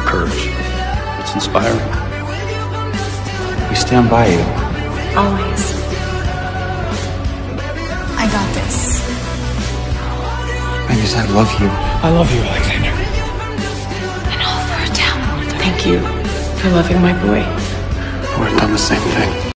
courage. It's inspiring. We stand by you. Always. I got this. I love you. I love you, Alexander. And all for a town. Thank you for loving my boy. I would have done the same thing.